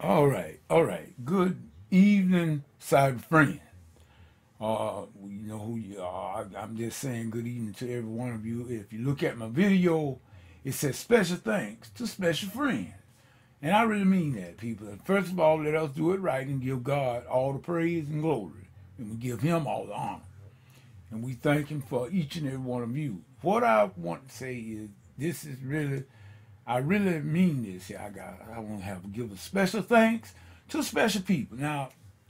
All right. Good evening, cyber friend. You know who you are. I'm just saying good evening to every one of you. If you look at my video, it says special thanks to special friend. And I really mean that, people. First of all, let us do it right and give God all the praise and glory. And we give him all the honor. And we thank him for each and every one of you. What I want to say is this is really, I really mean this here. I want to have to give a special thanks to special people. Now,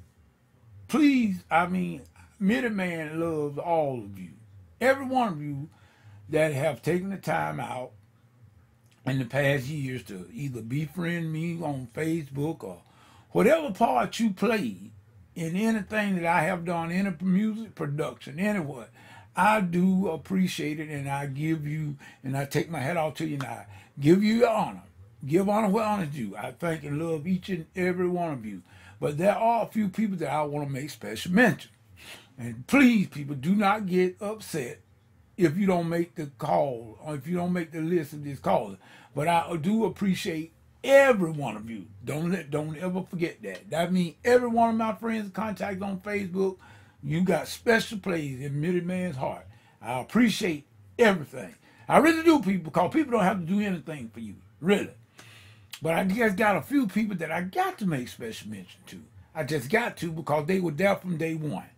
please, I mean, Minuteman loves all of you. Every one of you that have taken the time out in the past years to either befriend me on Facebook or whatever part you played in anything that I have done, any music production, anywhere. I do appreciate it, and I give you, and I take my hat off to you, and I give you your honor. Give honor where honor's due. I thank and love each and every one of you. But there are a few people that I want to make special mention. And please, people, do not get upset if you don't make the call or if you don't make the list of this caller. But I do appreciate every one of you. Don't ever forget that. That means every one of my friends and contacts on Facebook, you got special place in Minute Man's heart. I appreciate everything. I really do, people, because people don't have to do anything for you, really. But I just got a few people that I got to make special mention to. I just got to because they were there from day one.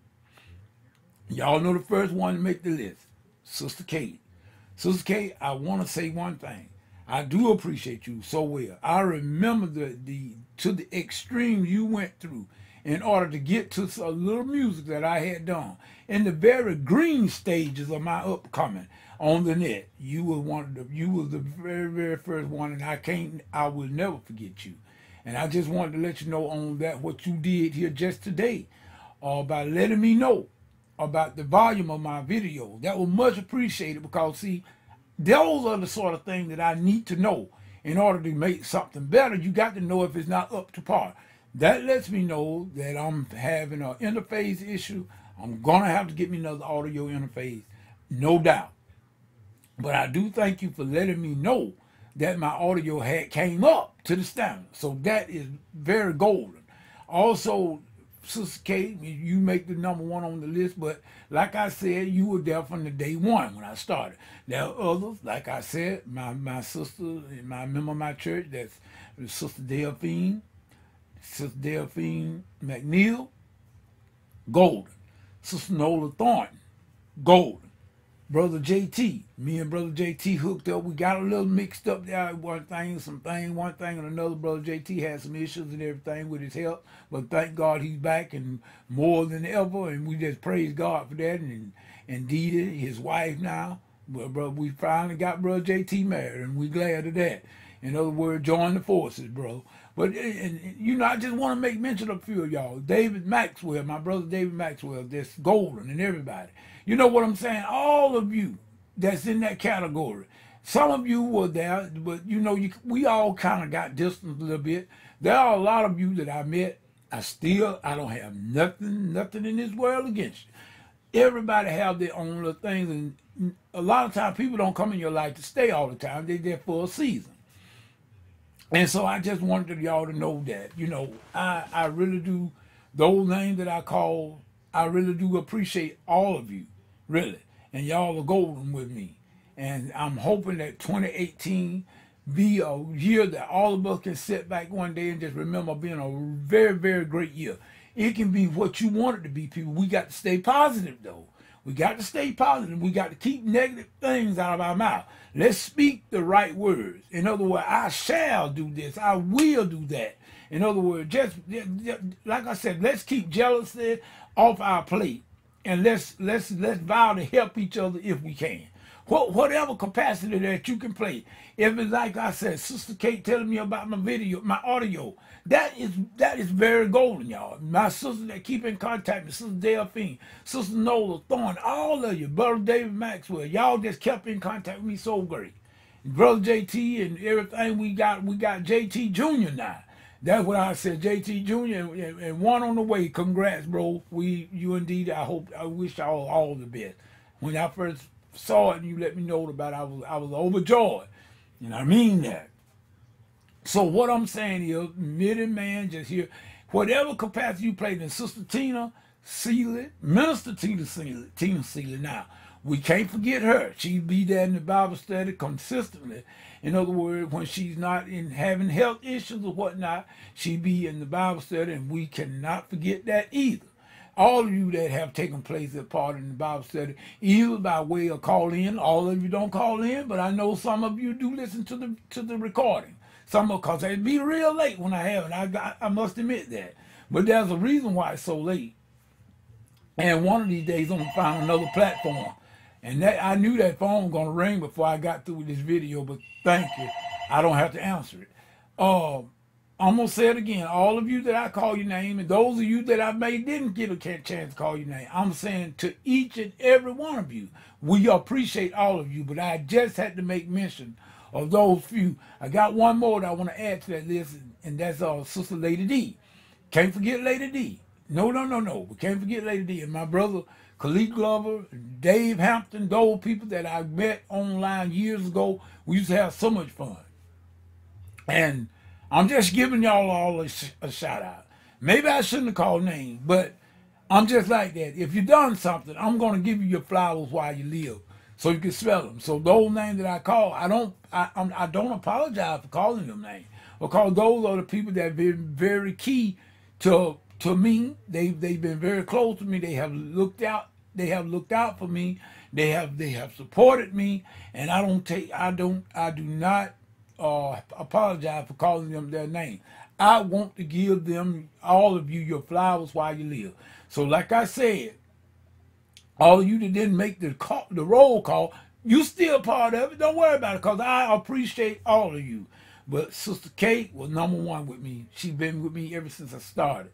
Y'all know the first one to make the list, Sister Kate. Sister Kate, I want to say one thing. I do appreciate you so well. I remember the to the extreme you went through in order to get to a little music that I had done. In the very green stages of my upcoming on the net, you were you was the very first one, and I will never forget you. And I just wanted to let you know on that what you did here just today, by letting me know about the volume of my video. That was much appreciated because, see, those are the sort of things that I need to know in order to make something better. You got to know if it's not up to par. That lets me know that I'm having an interface issue. I'm going to have to get me another audio interface, no doubt. But I do thank you for letting me know that my audio had came up to the standard. So that is very golden. Also, Sister Kate, you make the number one on the list, but like I said, you were there from the day one when I started. There are others, like I said, my sister, my member of my church, that's Sister Delphine McNeil, golden. Sister Nola Thornton, golden. Brother JT, me and Brother JT hooked up. We got a little mixed up there. One thing and another. Brother JT had some issues and everything with his health, but thank God he's back and more than ever. And we just praise God for that. And Dee, his wife now, well, bro, we finally got Brother JT married, and we glad of that. In other words, join the forces, bro. But, and, you know, I just want to make mention of a few of y'all. David Maxwell, my brother David Maxwell, that's golden, and everybody. You know what I'm saying? All of you that's in that category. Some of you were there, but, you know, we all kind of got distanced a little bit. There are a lot of you that I met. I don't have nothing in this world against you. Everybody have their own little things, and a lot of times people don't come in your life to stay all the time. They're there for a season. And so I just wanted y'all to know that, you know, I really do, those names that I call, I really do appreciate all of you, really. And y'all are golden with me. And I'm hoping that 2018 be a year that all of us can sit back one day and just remember being a very great year. It can be what you want it to be, people. We got to stay positive, though. We got to stay positive. We got to keep negative things out of our mouth. Let's speak the right words. In other words, I shall do this. I will do that. In other words, just like I said, let's keep jealousy off our plate, and let's vow to help each other if we can. Whatever capacity that you can play. If it's like I said, Sister Kate telling me about my video, my audio, that is very golden, y'all. My sister that keep in contact with Sister Delphine, Sister Nola Thorne, all of you, Brother David Maxwell, y'all just kept in contact with me so great. Brother JT and everything we got JT Jr. now. That's what I said, JT Jr. and one on the way. Congrats, bro. You indeed. I wish y'all all the best. When I first saw it and you let me know about it, I was overjoyed. And I mean that. So what I'm saying is, Midi Man, just here, whatever capacity you played in, Sister Tina Seeley, Minister Tina Seeley. Now, we can't forget her. She be there in the Bible study consistently. In other words, when she's not in having health issues or whatnot, she be in the Bible study, and we cannot forget that either. All of you that have taken place as part in the Bible study, either by way of call in, all of you don't call in, but I know some of you do listen to the recording. Some of, because it'd be real late when I have it. I must admit that. But there's a reason why it's so late. And one of these days I'm gonna find another platform. And that I knew that phone was gonna ring before I got through with this video, but thank you. I don't have to answer it. I'm gonna say it again. All of you that I call your name, and those of you that I didn't get a chance to call your name, I'm saying to each and every one of you, we appreciate all of you, but I just had to make mention of those few. I got one more that I want to add to that list, and that's Sister Lady D. Can't forget Lady D. No. We can't forget Lady D. And my brother Khalid Glover, Dave Hampton, those people that I met online years ago, we used to have so much fun. And I'm just giving y'all all a shout out. Maybe I shouldn't have called names, but I'm just like that. If you done something, I'm going to give you your flowers while you live, so you can smell them. So those names that I call, I don't apologize for calling them names, because those are the people that have been very key to me. They've been very close to me. They have looked out. They have looked out for me. They have supported me, and I do not apologize for calling them their name. I want to give them, all of you, your flowers while you live. So like I said, all of you that didn't make the roll call, you still part of it. Don't worry about it, because I appreciate all of you. But Sister Kate was #1 with me. She's been with me ever since I started.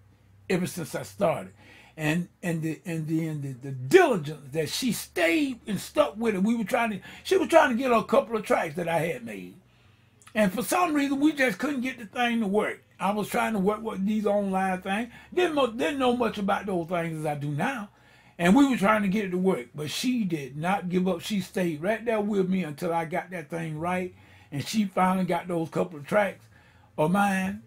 And the diligence that she stayed and stuck with it. She was trying to get a couple of tracks that I had made. And for some reason, we just couldn't get the thing to work. I was trying to work with these online things. Didn't know much about those things as I do now. And we were trying to get it to work. But she did not give up. She stayed right there with me until I got that thing right. And she finally got those couple of tracks of mine.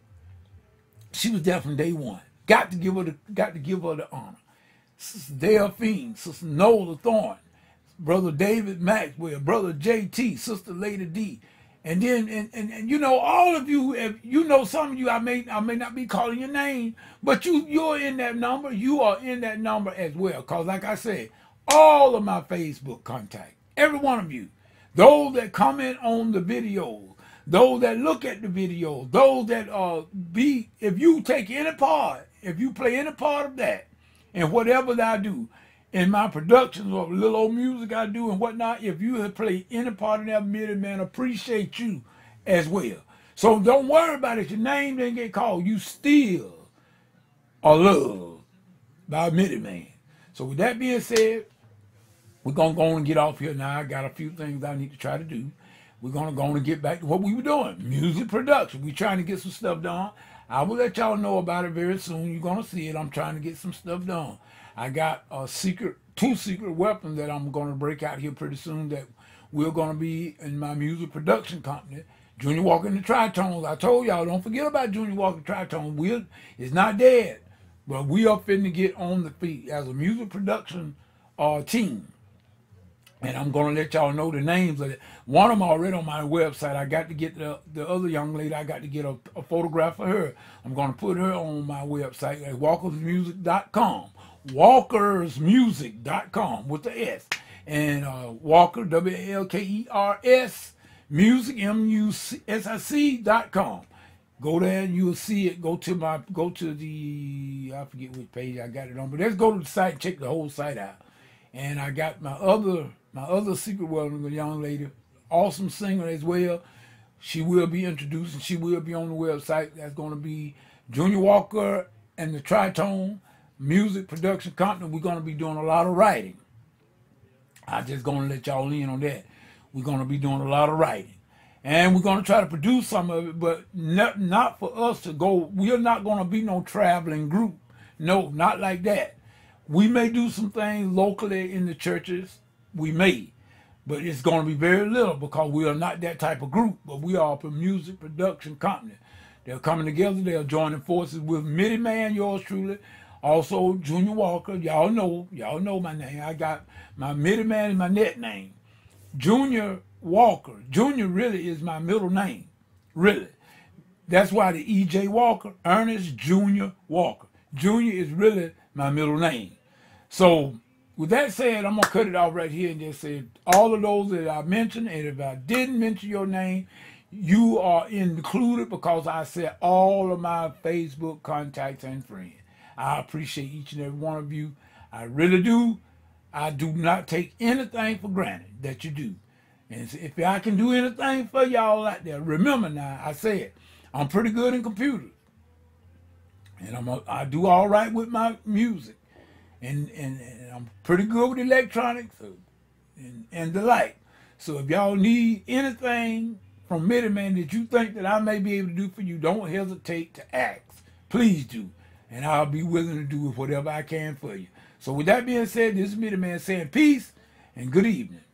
She was there from day one. Got to give her the honor. Sister Delphine, Sister Nola Thorne, Brother David Maxwell, Brother JT, Sister Lady D. And then, and you know, all of you, you know, some of you, I may not be calling your name, but you're in that number. You are in that number as well. Because like I said, all of my Facebook contact, every one of you, those that comment on the videos, those that look at the videos, those that if you take any part, if you play any part of that, and whatever that I do, in my productions or little old music I do and whatnot, if you have played any part of that, Midi Man, appreciate you as well. So don't worry about it. Your name didn't get called. You still are loved by Midi Man. So with that being said, we're going to go on and get off here now. I got a few things I need to try to do. We're going to go on and get back to what we were doing. Music production. We're trying to get some stuff done. I will let y'all know about it very soon. You're going to see it. I'm trying to get some stuff done. I got two secret weapons that I'm going to break out here pretty soon that we're going to be in my music production company. Junior Walker and the Tritones. I told y'all, don't forget about Junior Walker and the Tritones. It's not dead. But we are finna get on the feet as a music production team. And I'm going to let y'all know the names of it. One of them already on my website. I got to get the other young lady, I got to get a photograph of her. I'm going to put her on my website at walkersmusic.com. walkersmusic.com with the S. And Walker, WALKERS, music, MUSIC.com. Go there and you'll see it. Go to the, I forget which page I got it on, but let's go to the site and check the whole site out. And I got my other secret weapon, young lady, awesome singer as well. She will be introduced and she will be on the website. That's going to be Junior Walker and the Tritone Music Production Company. We're going to be doing a lot of writing. I'm just going to let y'all in on that. We're going to be doing a lot of writing. And we're going to try to produce some of it, but not for us to go. We're not going to be no traveling group. No, not like that. We may do some things locally in the churches. We may. but it's going to be very little because we are not that type of group, but we are a music production company. They're coming together. They're joining forces with Mitty Man, yours truly, also Junior Walker. Y'all know my name. I got my Mitty Man is my net name. Junior Walker. Junior really is my middle name. Really. That's why the E.J. Walker, Ernest Junior Walker. Junior is really my middle name. So with that said, I'm going to cut it off right here and just say all of those that I mentioned, and if I didn't mention your name, you are included because I said all of my Facebook contacts and friends. I appreciate each and every one of you. I really do. I do not take anything for granted that you do. And if I can do anything for y'all out there, remember now, I said, I'm pretty good in computers. And I do all right with my music. And I'm pretty good with electronics and the like. So if y'all need anything from Mitty Man that you think that I may be able to do for you, don't hesitate to ask. Please do. And I'll be willing to do whatever I can for you. So with that being said, this is Mitty Man saying peace and good evening.